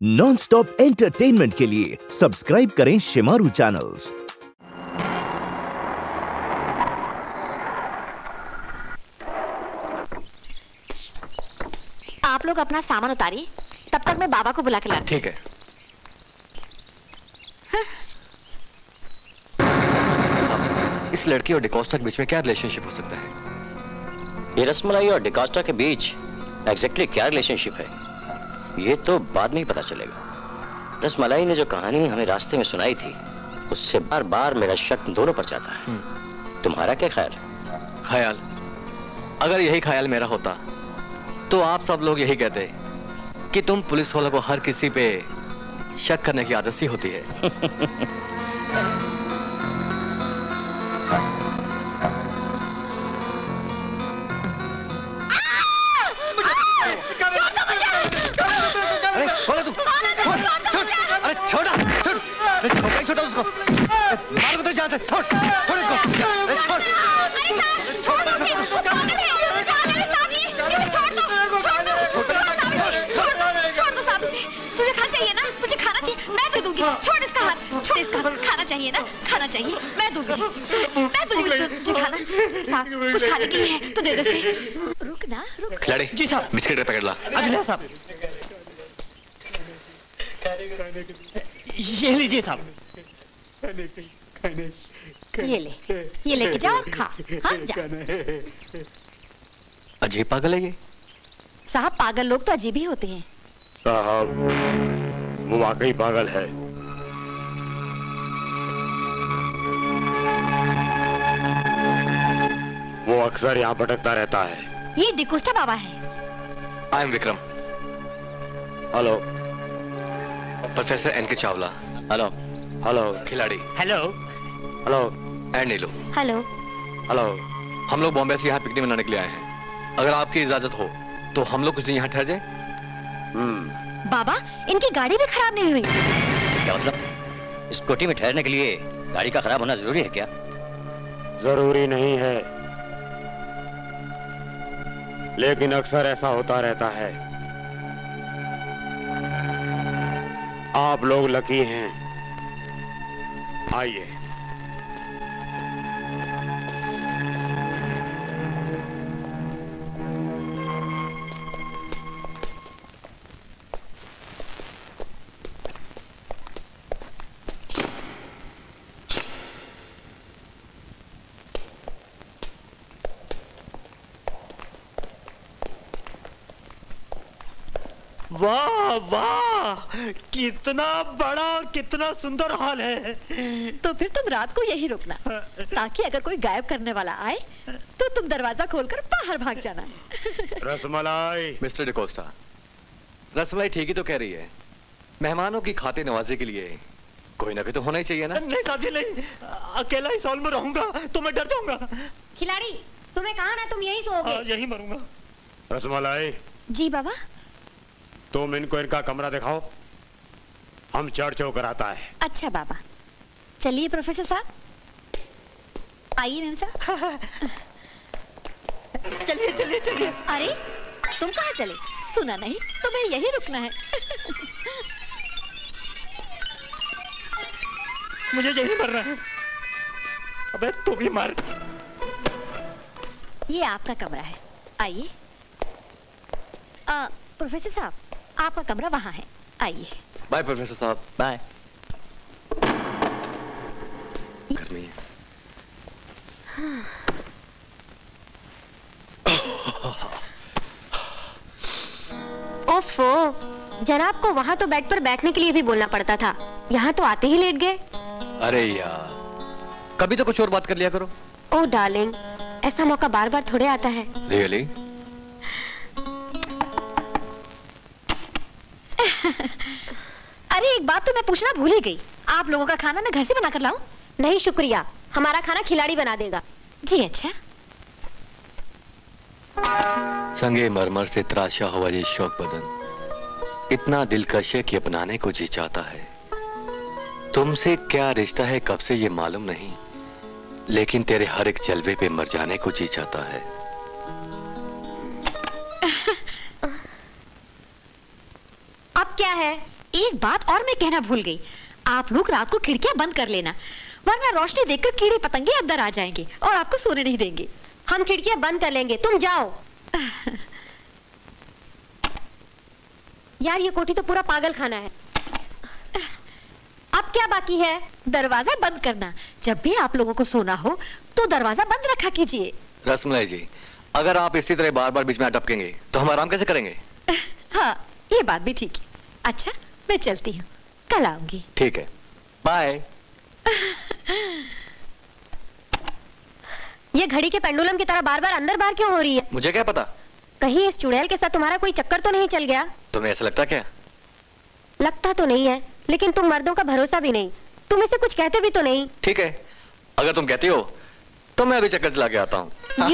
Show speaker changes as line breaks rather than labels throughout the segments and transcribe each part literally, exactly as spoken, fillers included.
Non stop entertainment के लिए subscribe करें शिमारू चैनल्स।
आप लोग अपना सामान उतारिए, तब तक मैं बाबा को बुला के लाती हूं।
ठीक है।
हाँ।
इस लड़की और डिकोस्टा के बीच में क्या रिलेशनशिप हो सकता है?
ये रसमलाई और डिकोस्टा के बीच एग्जैक्टली क्या रिलेशनशिप है ये तो बाद में ही पता चलेगा। रसमलाई ने जो कहानी हमें रास्ते में सुनाई थी उससे बार बार मेरा शक दोनों पर जाता है। तुम्हारा क्या ख्याल?
ख्याल? अगर यही ख्याल मेरा होता तो आप सब लोग यही कहते कि तुम पुलिस वालों को हर किसी पे शक करने की आदत सी होती है। अरे छोड़ तू, छोड़, अरे छोड़ा, छोड़, अरे छोटा ही छोटा उसको, मार को तो जान से, छोड़, छोड़ इसको, अरे छोड़, छोड़,
तुझे खाना चाहिए ना, तुझे खाना चाहिए, मैं दे दूंगी। छोड़ इसका हाथ, छोड़ इसका हाथ। खाना चाहिए ना, खाना चाहिए, मैं दूंगी, मैं दूंगी तुझे खाना। साहब कुछ खाने के लिए है तो दे दे से। रुक ना, रुक।
खिलाड़ी जी साहब, बिस्किट का पैकेट ला।
अभी ला साहब। ये लीजिए साहब।
ये ले, ये लेके जाओ और खा। हाँ जा।
अजीब पागल है ये।
साहब पागल लोग तो अजीब ही होते हैं।
साहब वो वाकई पागल है। वो अक्सर यहाँ भटकता रहता है।
ये डिकोस्टा बाबा है।
I am Vikram.
Hello.
Professor N K Chawla.
Hello.
Hello.
खिलाड़ी।
Hello.
Hello.
And Neelu.
Hello.
Hello.
हम लोग बॉम्बे से यहाँ पिकनिक मनाने के लिए आए हैं। अगर आपकी इजाजत हो तो हम लोग कुछ दिन यहाँ ठहर जाए।
हम्म।
बाबा इनकी गाड़ी भी खराब नहीं हुई।
क्या मतलब? स्कूटी में ठहरने के लिए गाड़ी का खराब होना जरूरी है क्या?
जरूरी नहीं है, लेकिन अक्सर ऐसा होता रहता है। आप लोग लकी हैं। आइए।
वाह वाह, कितना बड़ा और कितना सुंदर हॉल है।
तो फिर तुम रात को यही रुकना, ताकि अगर कोई गायब करने वाला आए तो तुम दरवाजा खोलकर बाहर भाग जाना।
रसमलाई।
मिस्टर डिकोस्टा, रसमलाई ठीक ही तो कह रही है। मेहमानों की खातिर नवाजी के लिए कोई ना कोई तो होना ही चाहिए ना।
नहीं साहब जी नहीं, अकेला इस हॉल में रहूंगा तो मैं डर जाऊंगा।
खिलाड़ी तुम्हें कहा ना तुम यही सोओगे।
यही मरूंगा।
रसमलाई।
जी बाबा।
तुम इनको इनका कमरा दिखाओ, हम चढ़ चढ़ कर आता है।
अच्छा बाबा। चलिए प्रोफेसर साहब, आइए मैम साहब।
चलिए चलिए चलिए।
अरे तुम कहाँ चले? सुना नहीं, तुम्हें यही रुकना है।
मुझे यही मरना है। अबे तू भी मर।
ये आपका कमरा है, आइए। प्रोफेसर साहब आपका कमरा वहाँ है, आइए।
बाय प्रोफेसर साहब।
बाय।
गर्मी है।
ओफो, जनाब को वहाँ तो बेड पर बैठने के लिए भी बोलना पड़ता था, यहाँ तो आते ही लेट गए।
अरे यार, कभी तो कुछ और बात कर लिया करो।
ओह डार्लिंग, ऐसा मौका बार बार थोड़े आता है।
रियली?
अरे एक बात तो मैं पूछना भूल ही गई, आप लोगों का खाना मैं घर से बना कर लाऊं? नहीं शुक्रिया, हमारा खाना खिलाड़ी बना देगा। जी अच्छा।
संगे मरमर से तराशा हुआ ये शौक बदन इतना दिलकश है कि अपनाने को जी चाहता है। तुमसे क्या रिश्ता है कब से ये मालूम नहीं, लेकिन तेरे हर एक जलवे पे मर जाने को जी चाहता है।
अब क्या है, एक बात और मैं कहना भूल गई, आप लोग रात को खिड़कियां बंद कर लेना, वरना रोशनी देखकर कीड़े पतंगे अंदर आ जाएंगे और आपको सोने नहीं देंगे।
हम खिड़कियां बंद कर लेंगे, तुम जाओ। यार ये कोठी तो पूरा पागल खाना है। अब क्या बाकी है?
दरवाजा बंद करना। जब भी आप लोगों को सोना हो तो दरवाजा बंद रखा कीजिए।
रसमलाई जी, अगर आप इसी तरह बार बार बीच में अटकेंगे तो हम आराम कैसे करेंगे?
हाँ, ये बात भी ठीक है। अच्छा, मैं चलती हूँ, कल आऊंगी।
ठीक है, बाय।
ये घड़ी के पेंडुलम की तरह बार बार अंदर बाहर क्यों हो रही है?
मुझे क्या पता।
कहीं इस चुड़ैल के साथ तुम्हारा कोई चक्कर तो नहीं चल गया?
तुम्हें ऐसा लगता क्या?
लगता तो नहीं है, लेकिन तुम मर्दों का भरोसा भी नहीं। तुम इसे कुछ कहते भी तो नहीं।
ठीक है, अगर तुम कहती हो तो मैं अभी चक्कर चला के आता हूँ।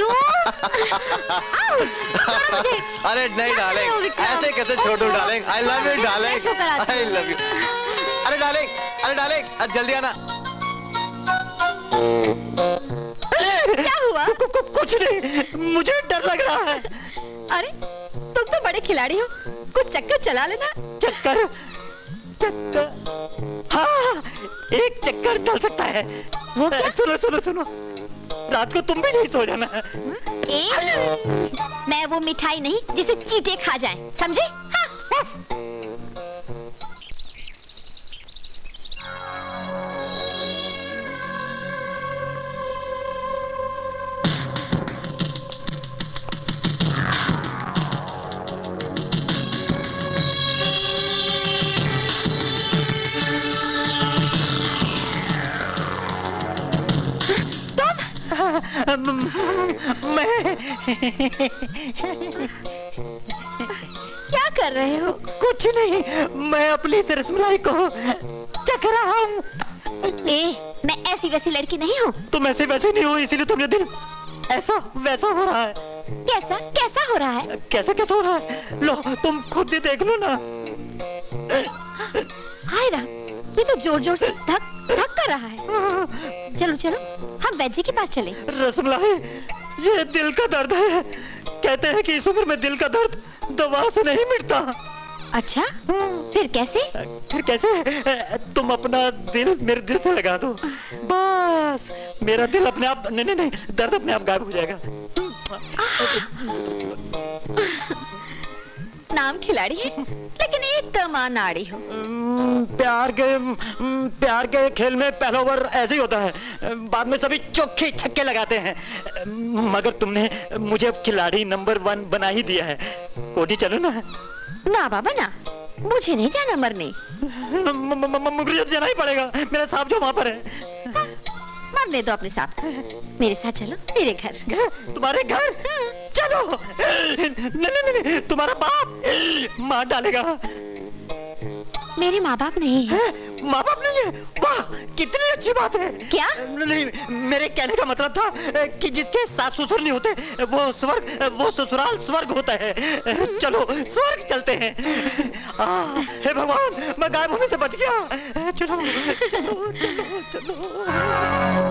अरे नहीं डालेंग, ऐसे कैसे छोड़ दूं darling? I love you darling, I love you. अरे डालेंग, अरे डालेंग, आज जल्दी आना।
क्या हुआ?
कु, कु, कुछ नहीं, मुझे डर लग रहा है।
अरे तुम तो बड़े खिलाड़ी हो, कुछ चक्कर चला लेना।
चक्कर चक्कर हाँ, एक चक्कर चल सकता है।
वो क्या?
सुनो सुनो सुनो, रात को तुम भी नहीं सो जाना।
ए, मैं वो मिठाई नहीं जिसे चींटे खा जाएं, समझे? हाँ।
मैं
क्या कर रहे हो?
कुछ नहीं, मैं अपनी से रसमलाई को चख रहा हूँ।
ए, मैं ऐसी वैसी लड़की नहीं हूँ।
तुम ऐसे वैसे नहीं हो, इसीलिए तुम्हारा दिल ऐसा वैसा हो रहा है।
कैसा कैसा हो रहा है?
कैसा कैसा हो रहा है? लो तुम खुद ही देख लो ना।
हाय राम, ये तो जोर जोर से धक धक कर रहा है। चलो चलो, हम वैद्य के पास चले।
रसमलाई, ये दिल का दर्द है। कहते हैं कि इस उम्र में दिल का दर्द दवा से नहीं मिटता।
अच्छा, फिर कैसे?
फिर कैसे? तुम अपना दिल मेरे दिल से लगा दो, बस मेरा दिल अपने आप, नहीं नहीं नहीं, दर्द अपने आप गायब हो जाएगा।
नाम खिलाड़ी है, लेकिन एक कमान नाड़ी हो।
प्यार के प्यार के खेल में पहला ओवर ऐसे ही होता है, बाद में सभी चौके छक्के लगाते हैं। मगर तुमने मुझे खिलाड़ी नंबर वन बना ही दिया है। कोठी चलो ना।
ना बाबा ना, मुझे नहीं जाना मरने।
मुझे जाना ही पड़ेगा, मेरा साहब जो वहाँ पर है।
मरने दो अपने साथ, मेरे साथ चलो मेरे घर।
तुम्हारे घर? चलो। नहीं नहीं नहीं, तुम्हारा बाप मार डालेगा।
मेरे माँ बाप नहीं है।
माँ बाप नहीं है? वाह, कितनी अच्छी बात है।
क्या?
नहीं, मेरे कहने का मतलब था कि जिसके सास ससुर नहीं होते वो स्वर्ग, वो ससुराल स्वर्ग होता है। चलो स्वर्ग चलते हैं। आ, हे भगवान, मैं गायब होने से बच गया। चलो चलो चलो चलो।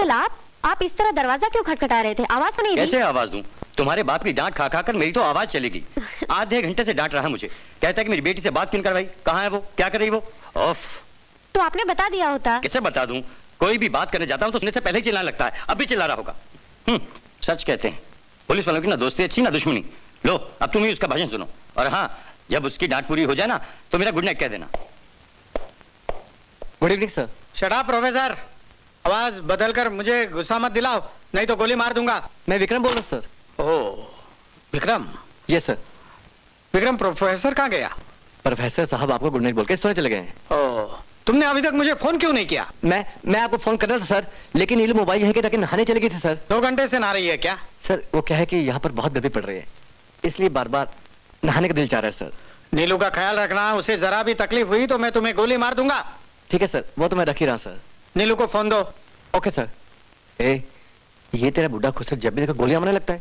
अंकल आप आप इस तरह दरवाजा क्यों खटखटा रहे थे? आवाज तो नहीं दी?
कैसे आवाज दूं? तुम्हारे बाप की डांट खा खा कर मेरी तो आवाज चलेगी। आधे घंटे से डांट रहा मुझे, कहता है कि मेरी बेटी से बात क्यों करवाई, कहाँ है वो, क्या कर रही वो? ऑफ।
तो आपने बता दिया होता।
किसे बता दूं? कोई भी बात करने जाता हूं तो सुनने से पहले ही चिल्लाने लगता है, अब भी चिल्ला रहा होगा। हम्म, सच कहते हैं पुलिस वालों की ना दोस्ती अच्छी ना दुश्मनी। लो अब तुम ही उसका भाषण सुनो, और हाँ जब उसकी डांट पूरी हो जाए ना तो मेरा गुड नाइट कह देना।
Good evening sir.
Shut up professor, आवाज बदलकर मुझे गुस्सा मत दिलाओ, नहीं तो गोली मार दूंगा।
मैं विक्रम बोल रहा हूँ sir.
Oh Vikram.
Yes sir.
Vikram professor कहाँ गया?
प्रोफेसर साहब आपको गुड नाइट बोल के सोने चले गए हैं।
ओह, तुमने अभी तक मुझे फोन क्यों नहीं किया?
मैं मैं आपको फोन कर रहा था सर, लेकिन नीलू मोबाइल यहीं के रख के नहाने चले गई थी सर।
दो घंटे से नहा रही है क्या?
सर वो क्या है कि यहाँ पर बहुत गर्मी पड़ रही है, इसलिए बार बार नहाने का दिल चाह रहा है सर।
नीलू का ख्याल रखना, उसे जरा भी तकलीफ हुई तो मैं तुम्हें गोली मार दूंगा।
ठीक है सर, वो तो मैं रख ही रहा सर।
नीलू को फोन दो।
Okay sir. ए, ये तेरा बुढ़ा खुसर जब भी देखो गोलियां मारने लगता है।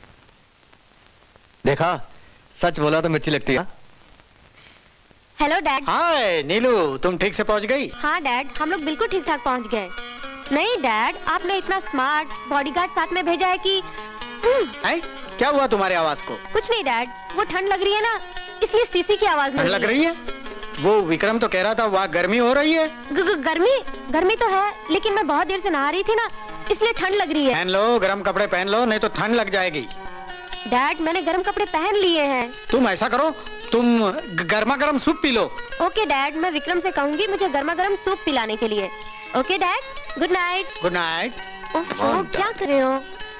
देखा, सच बोला तो मिर्ची लगती है।
Hello dad.
हाय नीलू, तुम ठीक से पहुंच गई?
हाँ डैड, हम लोग बिल्कुल ठीक ठाक पहुंच गए। नहीं डैड, आपने इतना स्मार्ट बॉडीगार्ड साथ में भेजा है कि
है? क्या हुआ तुम्हारी आवाज को?
कुछ नहीं डैड, वो ठंड लग रही है ना, इसलिए सीसी की आवाज नहीं
लग रही है। वो विक्रम तो कह रहा था वहाँ गर्मी हो रही है।
ग, ग, गर्मी गर्मी तो है, लेकिन मैं बहुत देर से नहा रही थी ना, इसलिए ठंड लग रही है।
पहन लो, गर्म कपड़े पहन लो, नहीं तो ठंड लग जाएगी।
डैड मैंने गर्म कपड़े पहन लिए हैं।
तुम ऐसा करो, तुम गर्मा गर्म सूप पी लो।
ओके डैड, मैं विक्रम से कहूंगी मुझे गर्मा गर्म सूप पिलाने के लिए। Okay dad, good night.
Good night.
Oh, क्या कर रहे हो?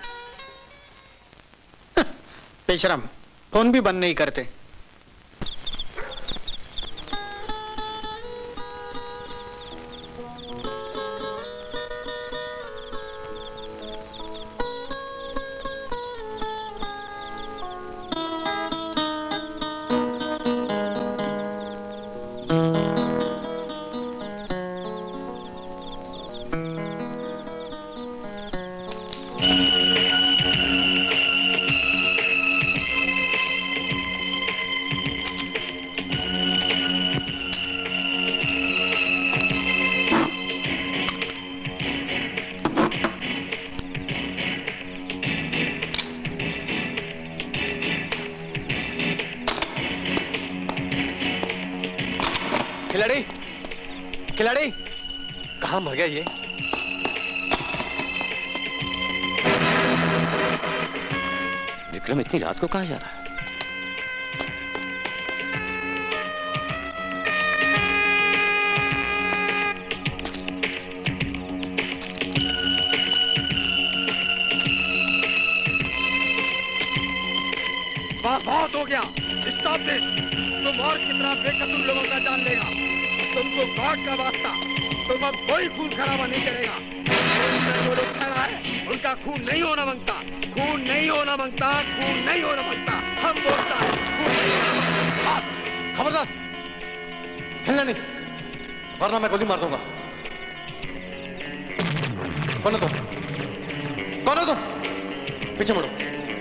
बेशरम, फोन भी बंद नहीं करते।
खिलाड़ी, खिलाड़ी, कहाँ मर गया ये?
विक्रम इतनी रात को कहाँ जा रहा है?
बस बहुत हो गया, स्टॉप दिस। तुम और कितना बेकसूर लोगों का जान लेगा? तुमको गॉड का वास्ता, तुम अब कोई खून खराबा नहीं करेगा। जो लोग खड़ा है उनका खून नहीं होना मांगता, खून नहीं होना मांगता, खून नहीं होना मांगता। हम बोलता है खून नहीं होना मांगता। बस
खबरदार, हिलना नहीं, वरना मैं गोली मार दूंगा। कौन है तुम? कौन है तुम? पीछे मुड़ो।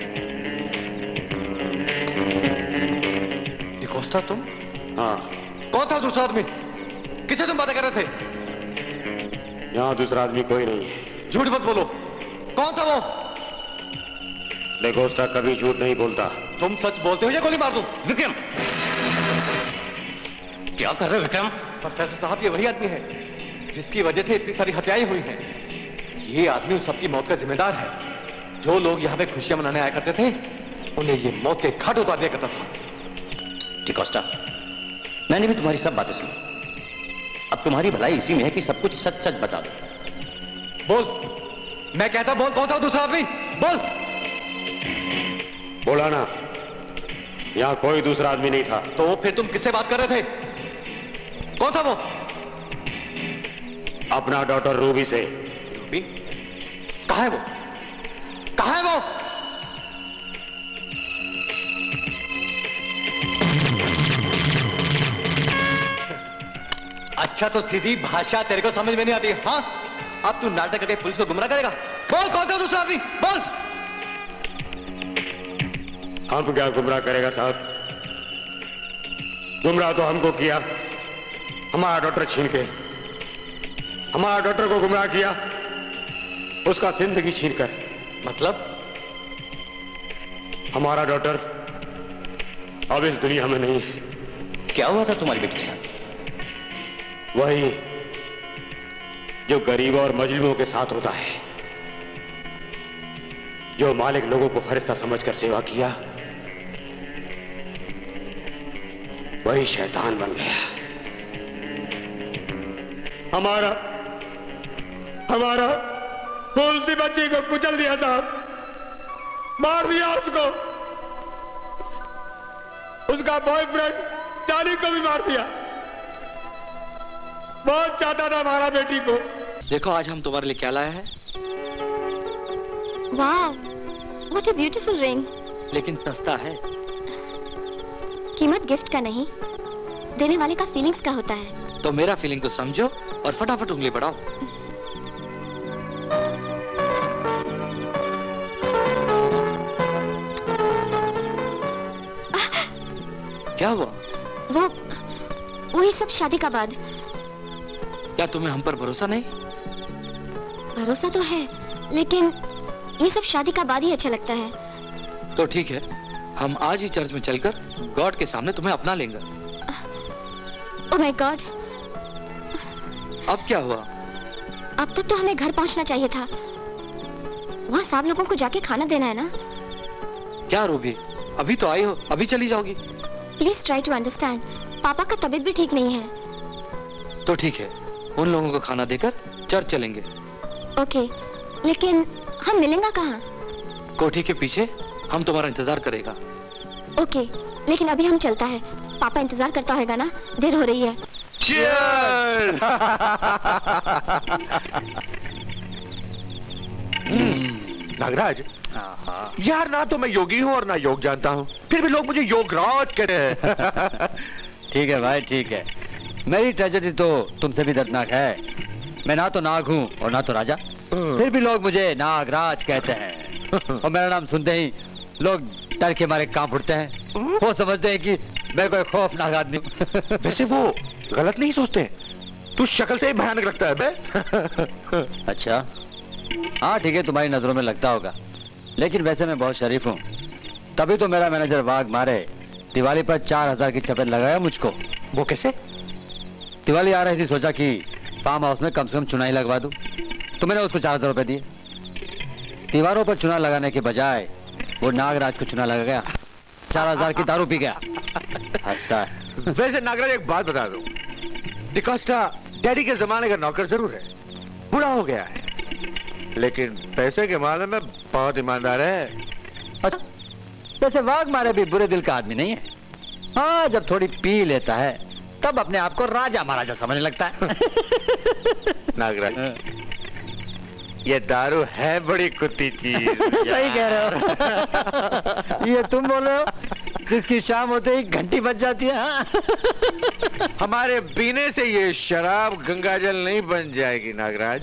डिकोस्टा तुम?
हाँ।
कौन था दूसरा आदमी? किसे तुम बातें कर रहे थे?
यहाँ दूसरा आदमी कोई नहीं है।
झूठ मत बोलो, कौन था वो?
डिकोस्टा कभी झूठ नहीं बोलता।
तुम सच बोलते हो या गोली मार दूं?
विक्रम, क्या कर रहे हो विक्रम?
प्रोफेसर साहब, ये वही आदमी है जिसकी वजह से इतनी सारी हत्याएं हुई हैं। ये आदमी उन सबकी मौत का जिम्मेदार है। जो लोग यहाँ पे खुशियां मनाने आया करते थे, उन्हें ये मौत के घाट उतार दिया करता था।
डिकोस्टा, मैंने भी तुम्हारी सब बातें सुनी। अब तुम्हारी भलाई इसी में है कि सब कुछ सच सच बता दो।
बोल, मैं कहता बोल, कौन था दूसरा आदमी? बोल।
बोला ना, यहाँ कोई दूसरा आदमी नहीं था।
तो फिर तुम किससे बात कर रहे थे? कौन था वो?
अपना डॉटर रूबी से।
रूबी? कहाँ है वो? कहाँ है वो? अच्छा, तो सीधी भाषा तेरे को समझ में नहीं आती? हाँ, अब तू नाटक करके पुलिस को गुमराह करेगा। बोल, कौन था दूसरा आदमी? बोल।
हम क्या गुमराह करेगा साहब? गुमराह तो हमको किया, हमारा डॉक्टर छीन के हमारा डॉक्टर को गुमराह किया। उसका जिंदगी छीनकर।
मतलब?
हमारा डॉटर अब इस दुनिया में नहीं है।
क्या हुआ था तुम्हारी बेटी के साथ?
वही जो गरीबों और मजलूमों के साथ होता है। जो मालिक लोगों को फरिश्ता समझकर सेवा किया, वही शैतान बन गया। हमारा हमारा फूल सी बच्ची को कुचल दिया था, मार दिया उसको। उसका बॉयफ्रेंड जानी को भी मार दिया। बहुत चाहता था हमारा बेटी को।
देखो आज हम तुम्हारे लिए क्या लाए हैं।
वाह, व्हाट अ ब्यूटीफुल रिंग।
लेकिन सस्ता है।
कीमत गिफ्ट का नहीं, देने वाले का फीलिंग्स का होता है।
तो मेरा फीलिंग को समझो और फटाफट उंगली बढ़ाओ। क्या हुआ?
वो वो ये सब शादी का बाद।
क्या तुम्हें हम पर भरोसा नहीं?
भरोसा तो है, लेकिन ये सब शादी का बाद ही अच्छा लगता है।
तो ठीक है, हम आज ही चर्च में चलकर गॉड के सामने तुम्हें अपना लेंगे।
Oh my God.
अब क्या हुआ?
अब तक तो हमें घर पहुंचना चाहिए था। वहाँ सब लोगों को जाके खाना देना है ना।
क्या रूबी, अभी तो आई हो, अभी चली जाओगी?
Please try to understand. पापा का तबीयत भी ठीक नहीं है।
तो ठीक है, उन लोगों को खाना देकर चर्च चलेंगे।
ओके, लेकिन हम मिलेंगे कहाँ?
कोठी के पीछे, हम तुम्हारा इंतजार करेगा।
ओके, लेकिन अभी हम चलता है। पापा इंतजार करता होगा ना, देर हो रही है।
Cheers! नागराज, यार ना तो मैं योगी हूँ और ना योग जानता हूँ, फिर भी लोग मुझे योगराज कहते हैं।
ठीक है भाई, ठीक है। मेरी ट्रेजेडी तो तुमसे भी दर्दनाक है। मैं ना तो नाग हूँ और ना तो राजा, फिर भी लोग मुझे नागराज कहते हैं। और मेरा नाम सुनते ही लोग डर के मारे कांप उठते हैं। वो समझते हैं कि मैं कोई खौफनाक आदमी हूँ।
वैसे वो गलत नहीं सोचते, तू शक्ल से ही भयानक लगता है बे।
अच्छा, हाँ ठीक है, तुम्हारी नजरों में लगता होगा, लेकिन वैसे मैं बहुत शरीफ हूँ। तभी तो मेरा मैनेजर वाघ मारे दिवाली पर चार हजार की चपेट लगाया मुझको।
वो कैसे?
दिवाली आ रही थी, सोचा कि फार्म हाउस में कम से कम चुनाई लगवा दूं, तो मैंने उसको चार हजार रुपए दिए। दीवारों पर चुना लगाने के बजाय वो नागराज को चुना लगा गया, चार हजार की दारू पी गया। हंसता है।
वैसे नागराज, एक बात बता दूं, डिकोस्टा डैडी के जमाने का नौकर जरूर है, बूढ़ा हो गया है, लेकिन पैसे के मामले में बहुत ईमानदार है।
अच्छा, वैसे वाघ मारे भी बुरे दिल का आदमी नहीं है। हाँ, जब थोड़ी पी लेता है तब अपने आप को राजा महाराजा समझने लगता है।
नागराज, ये दारू है बड़ी कुत्ती चीज।
सही कह रहे हो। ये तुम बोल रहे हो जिसकी शाम होते ही घंटी बज जाती है। हाँ?
हमारे पीने से ये शराब गंगाजल नहीं बन जाएगी नागराज।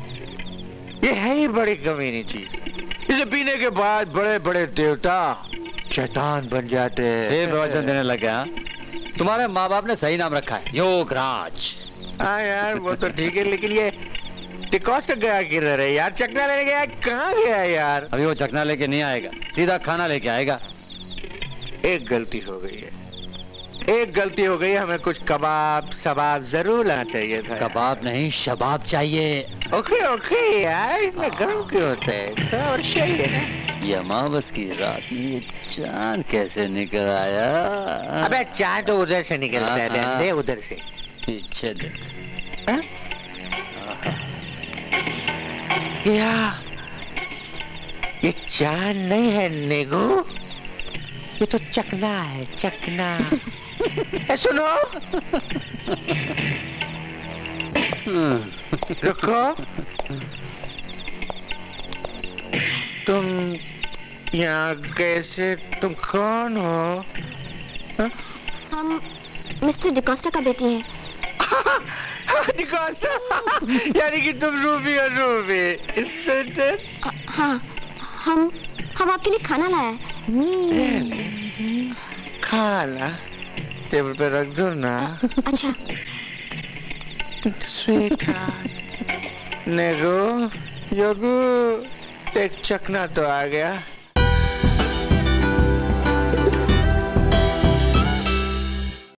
ये है ही बड़ी कमीनी चीज। इसे पीने के बाद बड़े बड़े देवता शैतान बन जाते हैं।
ये प्रवचन देने लगे। हाँ, तुम्हारे माँ बाप ने सही नाम रखा है, योगराज।
हाँ यार, वो तो ठीक है, लेकिन ये डिकोस्टा गया किधर है यार? चकना लेने गया, कहाँ गया यार?
अभी वो चकना लेके नहीं आएगा, सीधा खाना लेके आएगा।
एक गलती हो गई है, एक गलती हो गई। हमें कुछ कबाब सबाब जरूर लाना चाहिए था।
कबाब नहीं, शबाब चाहिए।
ओके ओके यार, इतना गर्म क्यों होता है? सब सही है ना?
ये अमावस की रात में ये चांद कैसे निकल आया?
अबे चांद तो उधर से निकलता है, दे उधर से
पीछे देख।
या ये चांद नहीं है नेगू, ये तो चकना है, चकना। ए सुनो, रुको, तुम यहाँ कैसे? तुम कौन हो?
हा? हम मिस्टर डिकोस्टा का बेटी हैं।
डिकोस्टा, यानी कि तुम रूबी और रूबी।
हाँ, हम हम आपके लिए खाना लाया है।
खाना टेबल पे रख दो ना।
अच्छा।
स्वीट हार्ट, नेगो
योगू, एक चकना तो आ गया।